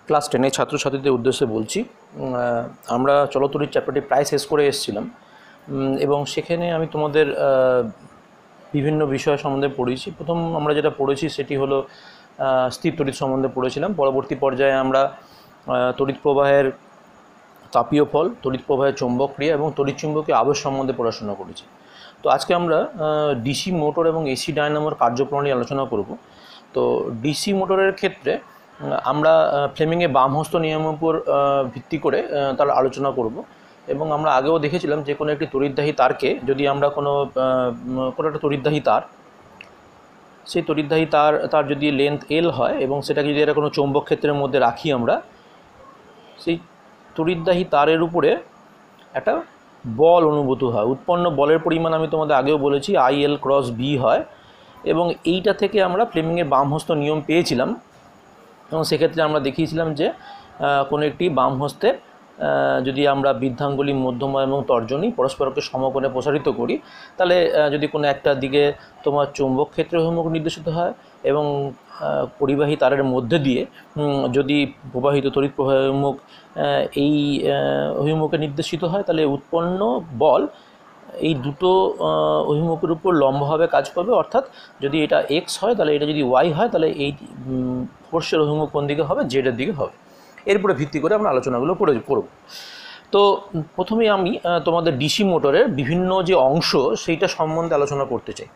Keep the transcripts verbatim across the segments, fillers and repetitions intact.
Class টেনের ছাত্রছাত্রীদের উদ্দেশ্যে বলছি। আমরা চলতরিৎ চ্যাপ্টারটি প্রায় শেষ করে এসেছিলাম এবং সেখানে আমি তোমাদের বিভিন্ন বিষয় সম্বন্ধে পড়েছি। প্রথম আমরা যেটা পড়েছি সেটি হলো স্থির তড়িৎ সম্বন্ধে পড়েছিলাম। পরবর্তী পর্যায়ে আমরা তড়িৎ প্রবাহের তাপীয় ফল, তড়িৎ প্রবাহের চৌম্বক ক্রিয়া এবং তড়িৎচুম্বকীয় আবেশ সম্বন্ধে পড়াশোনা করেছি। তো আজকে আমরা ডিসি মোটর এবং এসি ডায়নামোর কার্যপ্রণালী আলোচনা করব। তো ডিসি মোটরের ক্ষেত্রে আমরা ফ্লেমিংয়ের বামহস্ত নিয়মের উপর ভিত্তি করে তার আলোচনা করব এবং আমরা আগেও দেখেছিলাম যে কোনো একটি তড়িৎদাহী তারকে যদি আমরা কোনো কোনো একটা তড়িৎদাহী তার সেই তড়িৎদাহী তার তার যদি লেন্থ এল হয় এবং সেটাকে যদি একটা কোনো চৌম্বক ক্ষেত্রের মধ্যে রাখি আমরা, সেই তড়িৎদাহী তারের উপরে একটা বল অনুভূত হয়। উৎপন্ন বলের পরিমাণ আমি তোমাদের আগেও বলেছি আই এল ক্রস বি হয় এবং এইটা থেকে আমরা ফ্লেমিংয়ের বামহস্ত নিয়ম পেয়েছিলাম এবং সেক্ষেত্রে আমরা দেখিয়েছিলাম যে কোনো একটি বাম হস্তের যদি আমরা বৃদ্ধাঙ্গুলি, মধ্যমা এবং তর্জনী পরস্পরকে সমকোণে প্রসারিত করি, তাহলে যদি কোনো একটা দিকে তোমার চৌম্বক ক্ষেত্রে অভিমুখ নির্দেশিত হয় এবং পরিবাহী তারের মধ্যে দিয়ে যদি প্রবাহিত তড়িৎ প্রবাহ অভিমুখ এই অভিমুখে নির্দেশিত হয়, তাহলে উৎপন্ন বল এই দুটো অভিমুখের উপর লম্বভাবে কাজ করবে। অর্থাৎ যদি এটা এক্স হয় তাহলে এটা যদি ওয়াই হয় তাহলে এই ফোর্সের অভিমুখ কোন দিকে হবে, জেডের দিকে হবে। এর উপরে ভিত্তি করে আমরা আলোচনাগুলো করে করব। তো প্রথমে আমি তোমাদের ডিসি মোটরের বিভিন্ন যে অংশ সেইটা সম্বন্ধে আলোচনা করতে চাই।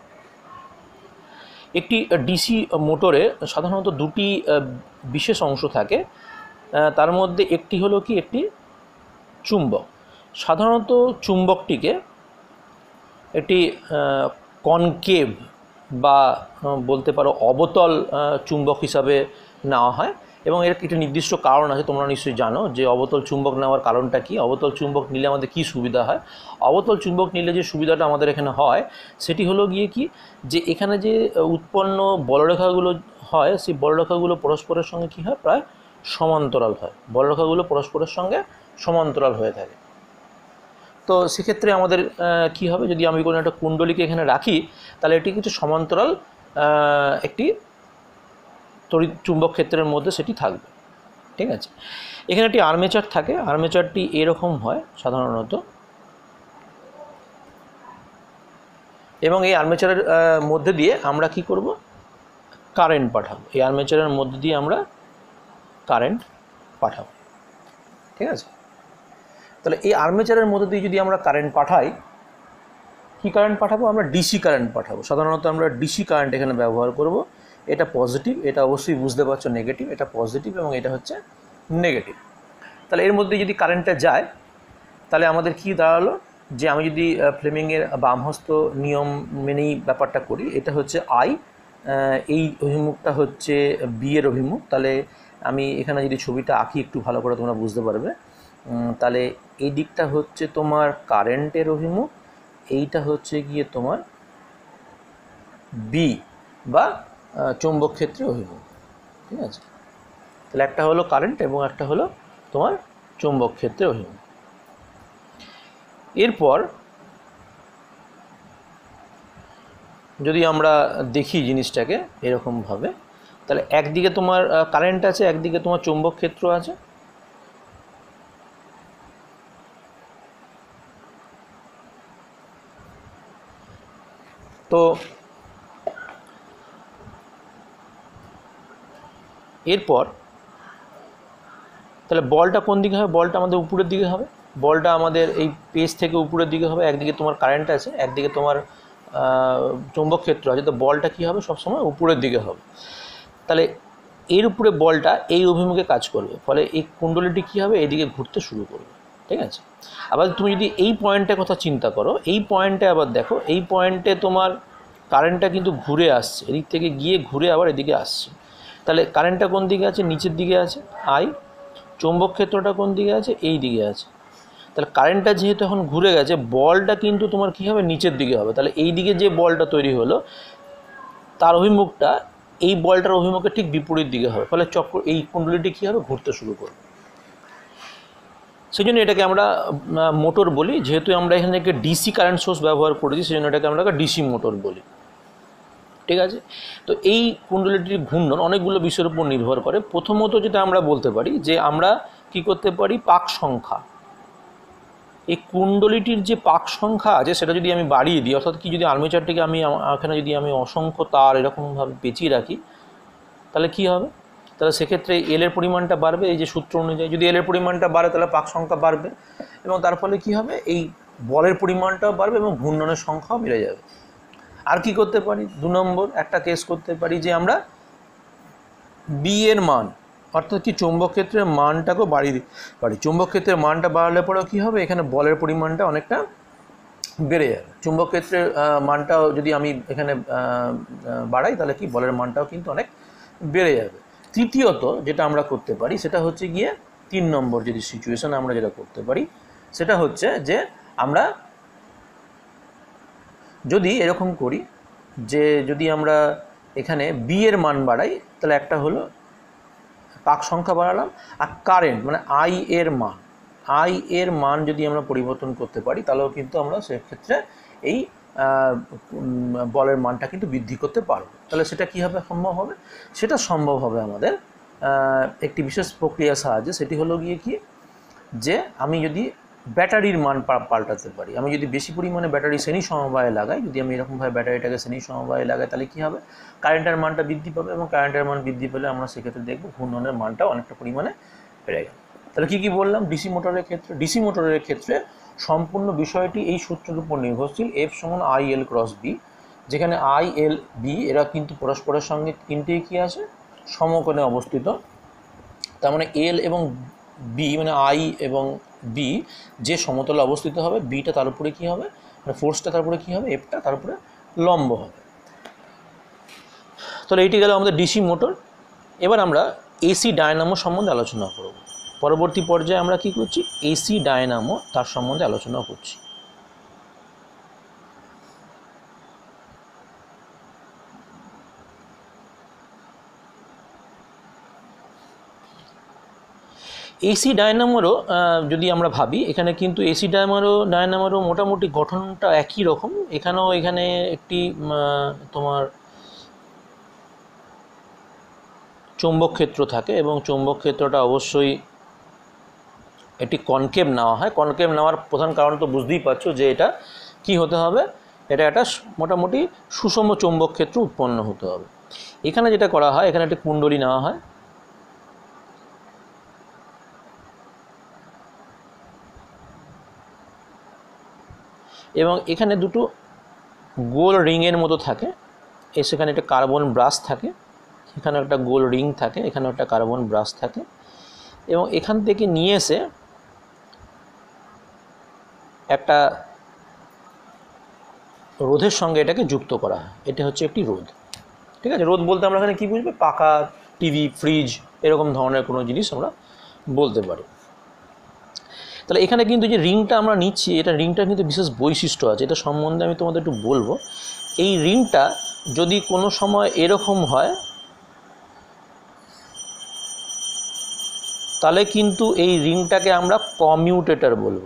একটি ডিসি মোটরে সাধারণত দুটি বিশেষ অংশ থাকে। তার মধ্যে একটি হলো কি একটি চুম্বক। সাধারণত চুম্বকটিকে একটি কনকেভ বা বলতে পারো অবতল চুম্বক হিসাবে নেওয়া হয় এবং এর একটি নির্দিষ্ট কারণ আছে। তোমরা নিশ্চয়ই জানো যে অবতল চুম্বক নেওয়ার কারণটা কি। অবতল চুম্বক নিলে আমাদের কি সুবিধা হয়? অবতল চুম্বক নিলে যে সুবিধাটা আমাদের এখানে হয় সেটি হলো গিয়ে কি, যে এখানে যে উৎপন্ন বলরেখাগুলো হয় সেই বলরেখাগুলো পরস্পরের সঙ্গে কী হয়, প্রায় সমান্তরাল হয়। বলরেখাগুলো পরস্পরের সঙ্গে সমান্তরাল হয়ে থাকে। তো সেক্ষেত্রে আমাদের কি হবে, যদি আমি কোনো একটা কুণ্ডলীকে এখানে রাখি তাহলে এটি কিছু সমান্তরাল একটি তড়িৎ চুম্বক ক্ষেত্রের মধ্যে সেটি থাকবে। ঠিক আছে, এখানে একটি আর্মেচার থাকে। আর্মেচারটি এরকম হয় সাধারণত এবং এই আর্মেচারের মধ্যে দিয়ে আমরা কি করব, কারেন্ট পাঠাবো। এই আর্মেচারের মধ্যে দিয়ে আমরা কারেন্ট পাঠাবো। ঠিক আছে, তাহলে এই আর্মেচারের মধ্যে দিয়ে যদি আমরা কারেন্ট পাঠাই, কি কারেন্ট পাঠাবো? আমরা ডিসি কারেন্ট পাঠাবো। সাধারণত আমরা ডিসি কারেন্ট এখানে ব্যবহার করব। এটা পজিটিভ, এটা অবশ্যই বুঝতে পারছো নেগেটিভ, এটা পজিটিভ এবং এটা হচ্ছে নেগেটিভ। তাহলে এর মধ্যে যদি কারেন্টটা যায় তাহলে আমাদের কি দাঁড়ালো, যে আমি যদি ফ্লেমিংয়ের বামহস্ত নিয়ম মেনেই ব্যাপারটা করি, এটা হচ্ছে আই, এই অভিমুখটা হচ্ছে বি এর অভিমুখ। তাহলে আমি এখানে যদি ছবিটা আঁকি একটু ভালো করে তোমরা বুঝতে পারবে। তাহলে এই দিকটা হচ্ছে তোমার কারেন্টের অভিমুখ, এইটা হচ্ছে গিয়ে তোমার বি বা চৌম্বক ক্ষেত্রের অভিমুখ। ঠিক আছে, তাহলে একটা হলো কারেন্ট এবং একটা হলো তোমার চৌম্বক ক্ষেত্রের অভিমুখ। এরপর যদি আমরা দেখি জিনিসটাকে এরকমভাবে, তাহলে একদিকে তোমার কারেন্ট আছে, একদিকে তোমার চৌম্বক ক্ষেত্র আছে। তো এরপর তাহলে বলটা কোন দিকে হবে? বলটা আমাদের উপরের দিকে হবে। বলটা আমাদের এই পেজ থেকে উপরের দিকে হবে। একদিকে তোমার কারেন্ট আছে, একদিকে তোমার চৌম্বক ক্ষেত্র আছে। তো বলটা কী হবে? সবসময় উপরের দিকে হবে। তাহলে এর উপরে বলটা এই অভিমুখে কাজ করবে, ফলে এই কুণ্ডলীটি কী হবে, এদিকে ঘুরতে শুরু করবে। ঠিক আছে, আবার তুমি যদি এই পয়েন্টের কথা চিন্তা করো, এই পয়েন্টে আবার দেখো, এই পয়েন্টে তোমার কারেন্টটা কিন্তু ঘুরে আসছে, এদিক থেকে গিয়ে ঘুরে আবার এদিকে আসছে। তাহলে কারেন্টটা কোন দিকে আছে? নিচের দিকে আছে আই। চৌম্বক ক্ষেত্রটা কোন দিকে আছে? এই দিকে আছে। তাহলে কারেন্টটা যেহেতু এখন ঘুরে গেছে, বলটা কিন্তু তোমার কী হবে, নিচের দিকে হবে। তাহলে এই দিকে যে বলটা তৈরি হলো তার অভিমুখটা এই বলটার অভিমুখে ঠিক বিপরীত দিকে হবে, ফলে চক্র এই কুণ্ডলীটি কী হবে, ঘুরতে শুরু করবে। সেই জন্য এটাকে আমরা মোটর বলি। যেহেতু আমরা এখানে ডিসি কারেন্ট সোর্স ব্যবহার করেছি সেই জন্য এটাকে আমরা ডিসি মোটর বলি। ঠিক আছে। তো এই কুণ্ডলিটির ঘূর্ণন অনেকগুলো বিষয়ের উপর নির্ভর করে। প্রথমত যেটা আমরা বলতে পারি যে আমরা কি করতে পারি, পাক সংখ্যা, এই কুণ্ডলিটির যে পাক সংখ্যা আছে সেটা যদি আমি বাড়িয়ে দিই, অর্থাৎ কি যদি আর্মেচারটিকে আমি এখানে যদি আমি অসংখ্য তার এরকমভাবে পেঁচিয়ে রাখি, তাহলে কি হবে, তাহলে সেক্ষেত্রে এলের পরিমাণটা বাড়বে। এই যে সূত্র অনুযায়ী যদি এলের পরিমাণটা বাড়ে তাহলে পাক সংখ্যা বাড়বে, এবং তার ফলে কী হবে, এই বলের পরিমাণটাও বাড়বে এবং ঘূর্ণনের সংখ্যাও বেড়ে যাবে। আর কি করতে পারি, দু নম্বর একটা কেস করতে পারি যে আমরা বি এর মান, অর্থাৎ কি চৌম্বক ক্ষেত্রের মানটাকেও বাড়িয়ে দিতে পারি। চৌম্বক ক্ষেত্রের মানটা বাড়ালে পরেও কী হবে, এখানে বলের পরিমাণটা অনেকটা বেড়ে যাবে। চুম্বক ক্ষেত্রের মানটাও যদি আমি এখানে বাড়াই তাহলে কি বলের মানটাও কিন্তু অনেক বেড়ে যাবে। তৃতীয়ত যেটা আমরা করতে পারি সেটা হচ্ছে গিয়ে তিন নম্বর যদি সিচুয়েশন আমরা যেটা করতে পারি সেটা হচ্ছে যে আমরা যদি এরকম করি যে যদি আমরা এখানে বি এর মান বাড়াই তাহলে একটা হলো পাক সংখ্যা বাড়ালাম, আর কারেন্ট মানে আই এর মান আই এর মান যদি আমরা পরিবর্তন করতে পারি তাহলেও কিন্তু আমরা সেক্ষেত্রে এই বলের মানটা কিন্তু বৃদ্ধি করতে পারবো। তাহলে সেটা কী হবে, সম্ভব হবে, সেটা সম্ভব হবে আমাদের একটি বিশেষ প্রক্রিয়ার সাহায্যে। সেটি হলো গিয়ে কি যে আমি যদি ব্যাটারির মান পাল্টাতে পারি, আমি যদি বেশি পরিমাণে ব্যাটারি শ্রেণী সমবায়ে লাগাই, যদি আমি এরকমভাবে ব্যাটারিটাকে শ্রেণী সমবায়ে লাগাই তাহলে কী হবে, কারেন্টের মানটা বৃদ্ধি পাবে, এবং কারেন্টের মান বৃদ্ধি পেলে আমরা সেক্ষেত্রে দেখব ঘূর্ণনের মানটাও অনেকটা পরিমাণে বেড়ে গেল। তাহলে কী কী বললাম, ডিসি মোটরের ক্ষেত্রে ডিসি মোটরের ক্ষেত্রে সম্পূর্ণ বিষয়টি এই সূত্রের উপর নির্ভরশীল, এফ সমান আই এল ক্রস বি, যেখানে আই এল বি এরা কিন্তু পরস্পরের সঙ্গে তিনটেই কী আছে, সমকোণে অবস্থিত। তার মানে এল এবং বি মানে আই এবং বি যে সমতলে অবস্থিত হবে, বিটা তার উপরে কী হবে, মানে ফোর্সটা তার উপরে কী হবে, এফটা তার উপরে লম্ব হবে। তাহলে এইটি গেল আমাদের ডিসি মোটর। এবার আমরা এসি ডায়নামো সম্বন্ধে আলোচনা করব। পরবর্তী পর্যায়ে আমরা কি করছি, এসি ডায়নামো তার সম্বন্ধে আলোচনা করছি। এসি ডায়নামোরও যদি আমরা ভাবি, এখানে কিন্তু এসি ডায়নামোরও ডায়নামোরও মোটামুটি গঠনটা একই রকম। এখানেও এখানে একটি তোমার চৌম্বক ক্ষেত্র থাকে, এবং চৌম্বক ক্ষেত্রটা অবশ্যই একটি কনকেভ নেওয়া হয়। কনকেভ নেওয়ার প্রধান কারণ তো বুঝতেই পারছো যে এটা কি হতে হবে, এটা একটা মোটামুটি সুষম চৌম্বক ক্ষেত্র উৎপন্ন হতে হবে। এখানে যেটা করা হয়, এখানে একটি কুণ্ডলী নেওয়া হয়, এবং এখানে দুটো গোল রিংয়ের মতো থাকে, এ সেখানে একটা কার্বন ব্রাশ থাকে, এখানে একটা গোল রিং থাকে, এখানে একটা কার্বন ব্রাশ থাকে, এবং এখান থেকে নিয়ে এসে একটা রোধের সঙ্গে এটাকে যুক্ত করা হয়। এটা হচ্ছে একটি রোধ, ঠিক আছে। রোধ বলতে আমরা এখানে কী বুঝবে, পাখা, টিভি, ফ্রিজ এরকম ধরনের কোনো জিনিস আমরা বলতে পারি। তাহলে এখানে কিন্তু যে রিংটা আমরা নিচ্ছি, এটা রিংটার কিন্তু বিশেষ বৈশিষ্ট্য আছে, এটা সম্বন্ধে আমি তোমাদের একটু বলবো। এই রিংটা যদি কোনো সময় এরকম হয় তাহলে কিন্তু এই রিংটাকে আমরা কমিউটেটর বলবো।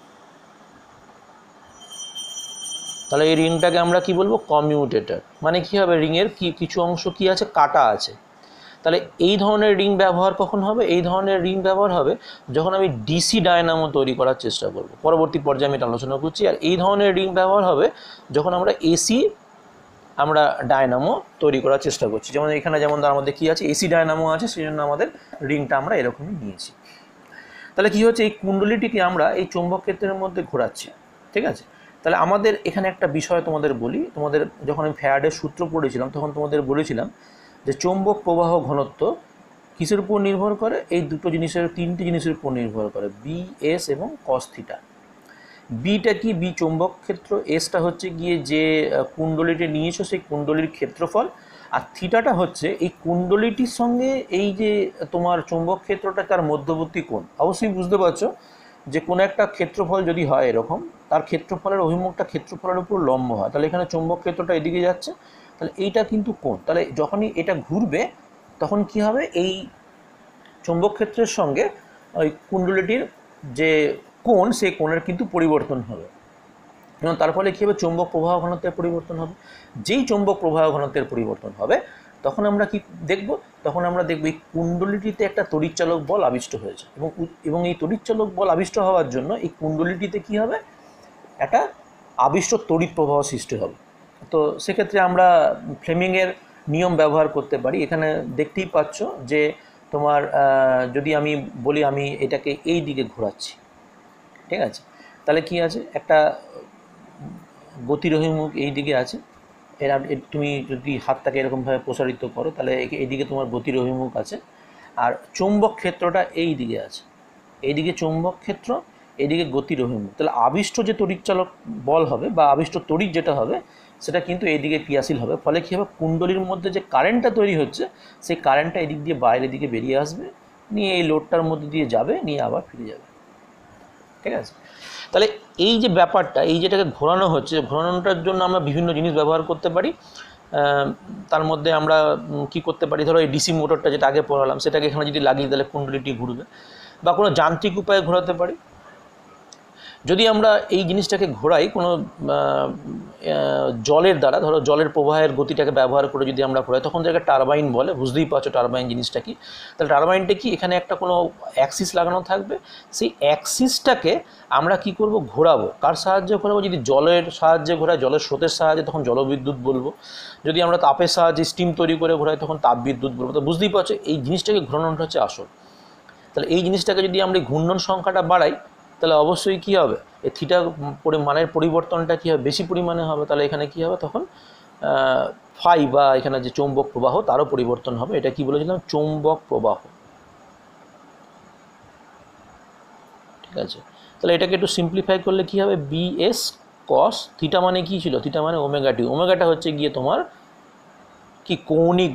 তাহলে এই রিংটাকে আমরা কি বলবো, কমিউটেটর। মানে কি হবে, রিংয়ের কি কিছু অংশ কি আছে, কাটা আছে। তাহলে এই ধরনের রিং ব্যবহার কখন হবে, এই ধরনের রিং ব্যবহার হবে যখন আমি ডিসি ডায়নামো তৈরি করার চেষ্টা করব। পরবর্তী পর্যায়ে আমি এটা আলোচনা করছি। আর এই ধরনের রিং ব্যবহার হবে যখন আমরা এসি আমরা ডায়নামো তৈরি করার চেষ্টা করছি। যেমন এখানে যেমন আমাদের কী আছে, এসি ডায়নামো আছে, সেই জন্য আমাদের রিংটা আমরা এরকমই নিয়েছি। তাহলে কি হচ্ছে, এই কুণ্ডলীটিকে আমরা এই চৌম্বক ক্ষেত্রের মধ্যে ঘোরাচ্ছি, ঠিক আছে। তাহলে আমাদের এখানে একটা বিষয় তোমাদের বলি, তোমাদের যখন আমি ফ্যারাডের সূত্র পড়েছিলাম তখন তোমাদের বলেছিলাম যে চৌম্বক প্রবাহ ঘনত্ব কিসের উপর নির্ভর করে, এই দুটো জিনিসের তিনটি জিনিসের উপর নির্ভর করে, বি, এস এবং কস থিটা। বিটা কি, বি চৌম্বক ক্ষেত্র, এসটা হচ্ছে গিয়ে যে কুণ্ডলীটি নিয়েছো সেই কুণ্ডলীর ক্ষেত্রফল, আর থিটাটা হচ্ছে এই কুণ্ডলীটির সঙ্গে এই যে তোমার চৌম্বক ক্ষেত্রটা তার মধ্যবর্তী কোণ। অবশ্যই বুঝতে পারছো যে কোনো একটা ক্ষেত্রফল যদি হয় এরকম, তার ক্ষেত্রফলের অভিমুখটা ক্ষেত্রফলের উপর লম্ব হয়, তাহলে এখানে চৌম্বক ক্ষেত্রটা এদিকে যাচ্ছে, তাহলে এইটা কিন্তু কোণ। তাহলে যখনই এটা ঘুরবে তখন কি হবে, এই চৌম্বক ক্ষেত্রের সঙ্গে ওই কুণ্ডলীটির যে কোণ, সেই কোণের কিন্তু পরিবর্তন হবে। এবং তার ফলে কী হবে, চৌম্বক প্রবাহ ঘনত্বের পরিবর্তন হবে। যেই চৌম্বক প্রবাহ ঘনত্বের পরিবর্তন হবে তখন আমরা কি দেখব, তখন আমরা দেখব এই কুণ্ডলীটিতে একটা তড়িৎচালক বল আবিষ্ট হয়েছে, এবং এবং এই তড়িৎচালক বল আবিষ্ট হওয়ার জন্য এই কুণ্ডলীটিতে কী হবে, একটা আবিষ্ট তড়িৎ প্রবাহ সৃষ্টি হবে। তো সেক্ষেত্রে আমরা ফ্লেমিংয়ের নিয়ম ব্যবহার করতে পারি। এখানে দেখতেই পাচ্ছ যে তোমার যদি আমি বলি আমি এটাকে এই দিকে ঘোরাচ্ছি, ঠিক আছে, তাহলে কি আছে, একটা গতিরোহী মুখ এই দিকে আছে, এর তুমি যদি হাতটাকে এরকমভাবে প্রসারিত করো তাহলে এইদিকে তোমার গতিরোহী মুখ আছে, আর চৌম্বক ক্ষেত্রটা এই দিকে আছে, এইদিকে চৌম্বক ক্ষেত্র, এইদিকে গতিরোহী মুখ। তাহলে আবিষ্ট যে তড়িৎচালক বল হবে বা আবিষ্ট তড়িৎ যেটা হবে সেটা কিন্তু এইদিকে ক্রিয়াশীল হবে। ফলে কী হবে, কুণ্ডলীর মধ্যে যে কারেন্টটা তৈরি হচ্ছে সেই কারেন্টটা এদিক দিয়ে বাইরের দিকে বেরিয়ে আসবে, নিয়ে এই লোডটার মধ্যে দিয়ে যাবে, নিয়ে আবার ফিরে যাবে, ঠিক আছে। তাহলে এই যে ব্যাপারটা, এই যেটাকে ঘোরানো হচ্ছে, ঘোরানোটার জন্য আমরা বিভিন্ন জিনিস ব্যবহার করতে পারি। তার মধ্যে আমরা কি করতে পারি, ধরো এই ডিসি মোটরটা যেটা আগে পড়ালাম সেটাকে এখানে যদি লাগিয়ে তাহলে কুণ্ডলীটি ঘুরবে, বা কোনো যান্ত্রিক উপায়ে ঘোরাতে পারি। যদি আমরা এই জিনিসটাকে ঘোরাই কোনো জলের দ্বারা, ধরো জলের প্রবাহের গতিটাকে ব্যবহার করে যদি আমরা ঘোরাই তখন যেটা টারবাইন বলে, বুঝতেই পারছো টারবাইন জিনিসটা কি। তাহলে টারবাইনটা কি, এখানে একটা কোনো অ্যাক্সিস লাগানো থাকবে, সেই অ্যাক্সিসটাকে আমরা কি করব, ঘোরাবো। কার সাহায্যে ঘোরাবো, যদি জলের সাহায্যে ঘোরাই, জলের স্রোতের সাহায্যে, তখন জলবিদ্যুৎ বলবো। যদি আমরা তাপের সাহায্যে স্টিম তৈরি করে ঘোরাই তখন তাপবিদ্যুৎ বলবো। তো বুঝতেই পারছো এই জিনিসটাকে ঘোরানোটা হচ্ছে আসল। তাহলে এই জিনিসটাকে যদি আমরা ঘূর্ণন সংখ্যাটা বাড়াই তাহলে অবশ্যই কী হবে, এই থিটা মানের পরিবর্তনটা কী হবে, বেশি পরিমাণে হবে। তাহলে এখানে কী হবে, তখন ফাই বা এখানে যে চৌম্বক প্রবাহ তারও পরিবর্তন হবে। এটা কি বলেছিলাম, চৌম্বক প্রবাহ, ঠিক আছে। তাহলে এটাকে একটু সিম্পলিফাই করলে কী হবে, বি এস কস থিটা মানে কী ছিল, থিটা মানে ওমেগা টি। ওমেগাটা হচ্ছে গিয়ে তোমার কি কৌণিক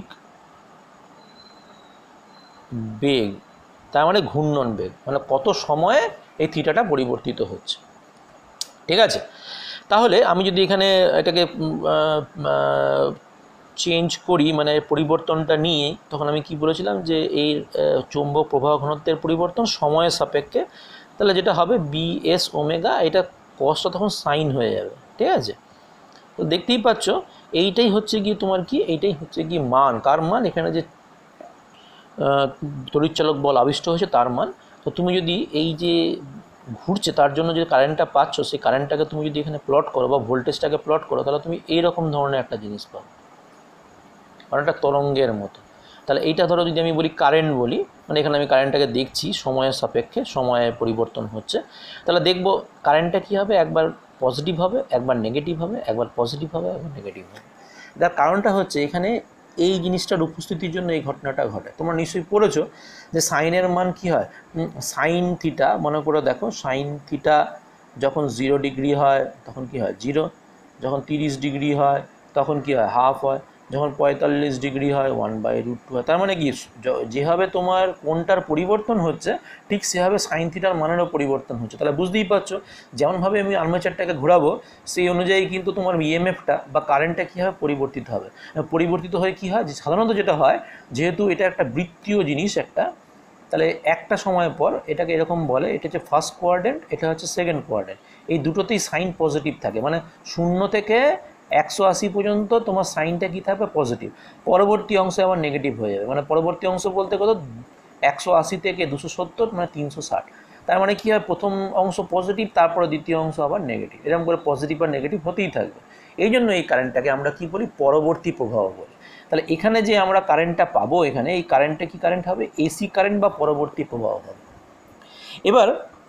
বেগ, তার মানে ঘূর্ণন বেগ, মানে কত সময়ে এই থিটাটা পরিবর্তিত হচ্ছে, ঠিক আছে। তাহলে আমি যদি এখানে এটাকে চেঞ্জ করি, মানে পরিবর্তনটা নিয়ে, তখন আমি কি বলেছিলাম যে এই চৌম্বক প্রবাহ ঘনত্বের পরিবর্তন সময়ের সাপেক্ষে, তাহলে যেটা হবে বি এস ওমেগা, এটা কসটা তখন সাইন হয়ে যাবে, ঠিক আছে। তো দেখতেই পাচ্ছ এইটাই হচ্ছে কি তোমার কি, এইটাই হচ্ছে কি মান, কার মান, এখানে যে তড়িৎচালক বল আবিষ্ট হয়েছে তার মান। তো তুমি যদি এই যে ঘুরছে তার জন্য যে কারেন্টটা পাচ্ছ সেই কারেন্টটাকে তুমি যদি এখানে প্লট করো বা ভোল্টেজটাকে প্লট করো তাহলে তুমি এইরকম ধরনের একটা জিনিস পাও, অনেকটা তরঙ্গের মতো। তাহলে এইটা ধরো যদি আমি বলি কারেন্ট বলি, মানে এখানে আমি কারেন্টটাকে দেখছি সময়ের সাপেক্ষে, সময়ে পরিবর্তন হচ্ছে, তাহলে দেখব কারেন্টটা কী হবে, একবার পজিটিভ হবে, একবার নেগেটিভ হবে, একবার পজিটিভ হবে, একবার নেগেটিভ হবে। তার কারণটা হচ্ছে এখানে এই জিনিসটার উপস্থিতির জন্য এই ঘটনাটা ঘটে। তোমরা নিশ্চয়ই পড়েছো যে সাইনের মান কি হয়, সাইন থিটা, মনে করে দেখো সাইন থিটা যখন জিরো ডিগ্রি হয় তখন কি হয় জিরো, যখন তিরিশ ডিগ্রি হয় তখন কি হয় হাফ হয়, যখন পঁয়তাল্লিশ ডিগ্রি হয় ওয়ান বাই রুট টু হয়। তার মানে কি, যেভাবে তোমার কোনটার পরিবর্তন হচ্ছে ঠিক সেভাবে সাইন থিটার মানেরও পরিবর্তন হচ্ছে। তাহলে বুঝতেই পারছো যেমনভাবে আমি আর্মেচারটাকে ঘোরাবো সেই অনুযায়ী কিন্তু তোমার ইএমএফটা বা কারেন্টটা কী হবে, পরিবর্তিত হবে। পরিবর্তিত হয়ে কী হয়, যে সাধারণত যেটা হয়, যেহেতু এটা একটা বৃত্তীয় জিনিস একটা, তাহলে একটা সময় পর এটাকে এরকম বলে, এটা হচ্ছে ফার্স্ট কোয়াড্রেন্ট, এটা হচ্ছে সেকেন্ড কোয়াড্রেন্ট, এই দুটোতেই সাইন পজিটিভ থাকে, মানে শূন্য থেকে একশো আশি পর্যন্ত তোমার সাইনটা কী থাকবে, পজিটিভ। পরবর্তী অংশে আবার নেগেটিভ হয়ে যাবে, মানে পরবর্তী অংশ বলতে কত, একশো আশি থেকে দুশো সত্তর মানে তিনশো ষাট। তার মানে কী হয়, প্রথম অংশ পজিটিভ, তারপরে দ্বিতীয় অংশ আবার নেগেটিভ, এরকম করে পজিটিভ আর নেগেটিভ হতেই থাকবে। এই জন্য এই কারেন্টটাকে আমরা কী বলি, পরবর্তী প্রবাহ বলি। তাহলে এখানে যে আমরা কারেন্টটা পাবো, এখানে এই কারেন্টটা কি কারেন্ট হবে, এসি কারেন্ট বা পরবর্তী প্রবাহ হবে। এবার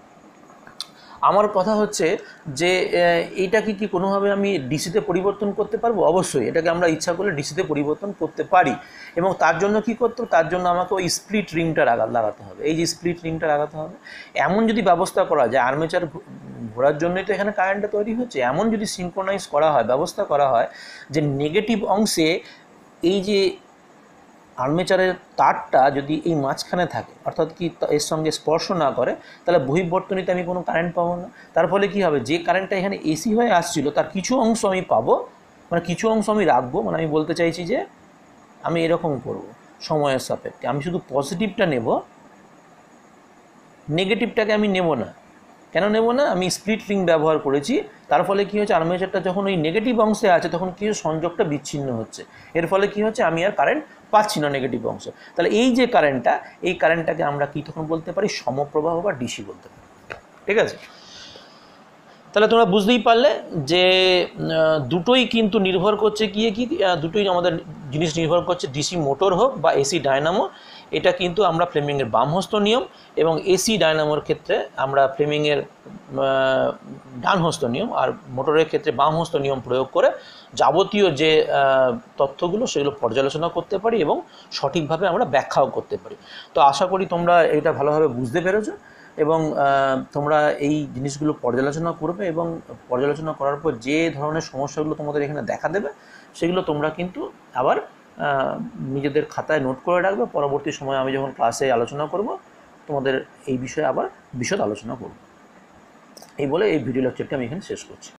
আমার কথা হচ্ছে যে এইটাকে কি কোনোভাবে আমি ডিসিতে পরিবর্তন করতে পারবো? অবশ্যই, এটাকে আমরা ইচ্ছা করলে ডিসিতে পরিবর্তন করতে পারি, এবং তার জন্য কি করতে হবে, তার জন্য আমাকে ওই স্প্লিট রিংটা লাগাতে হবে, এই যে স্প্লিট রিংটা লাগাতে হবে। এমন যদি ব্যবস্থা করা যায়, আর্মেচার ঘোরার জন্যই তো এখানে কারেন্টটা তৈরি হচ্ছে, এমন যদি সিনক্রোনাইজ করা হয়, ব্যবস্থা করা হয় যে নেগেটিভ অংশে এই যে আর্মেচারের তারটা যদি এই মাঝখানে থাকে, অর্থাৎ কি এর সঙ্গে স্পর্শ না করে, তাহলে বহির্বর্তনীতে আমি কোনো কারেন্ট পাবো না। তার ফলে কী হবে, যে কারেন্টটা এখানে এসি হয়ে আসছিল তার কিছু অংশ আমি পাবো, মানে কিছু অংশ আমি রাখবো। মানে আমি বলতে চাইছি যে আমি এরকম করব, সময়ের সাপেক্ষে আমি শুধু পজিটিভটা নেব, নেগেটিভটাকে আমি নেব না। কেন নেব না, আমি স্প্লিট রিং ব্যবহার করেছি, তার ফলে কী হচ্ছে আর্মেচারটা যখন ওই নেগেটিভ অংশে আছে তখন কী সংযোগটা বিচ্ছিন্ন হচ্ছে, এর ফলে কী হচ্ছে আমি আর কারেন্ট পাচ্ছি না নেগেটিভ অংশে। তাহলে এই যে কারেন্টটা, এই কারেন্টটাকে আমরা কী তখন বলতে পারি, সমপ্রবাহ বা ডিসি বলতে পারি। ঠিক আছে, তাহলে তোমরা বুঝতেই পারলে যে দুটোই কিন্তু নির্ভর করছে কি কি দুটোই আমাদের জিনিস নির্ভর করছে, ডিসি মোটর হোক বা এসি ডায়নামো, এটা কিন্তু আমরা ফ্লেমিংয়ের বামহস্ত নিয়ম, এবং এসি ডায়নামোর ক্ষেত্রে আমরা ফ্লেমিংয়ের ডানহস্ত নিয়ম, আর মোটরের ক্ষেত্রে বামহস্ত নিয়ম প্রয়োগ করে যাবতীয় যে তথ্যগুলো সেগুলো পর্যালোচনা করতে পারি এবং সঠিকভাবে আমরা ব্যাখ্যাও করতে পারি। তো আশা করি তোমরা এটা ভালোভাবে বুঝতে পেরেছো এবং তোমরা এই জিনিসগুলো পর্যালোচনা করবে, এবং পর্যালোচনা করার পর যে ধরনের সমস্যাগুলো তোমাদের এখানে দেখা দেবে সেগুলো তোমরা কিন্তু আবার নিজেদের খাতায় নোট করে রাখবে। পরবর্তী সময়ে আমি যখন ক্লাসে আলোচনা করব তোমাদের এই বিষয়ে আবার বিশদ আলোচনা করব। এই বলে এই ভিডিও লেকচারটি আমি এখানে শেষ করছি।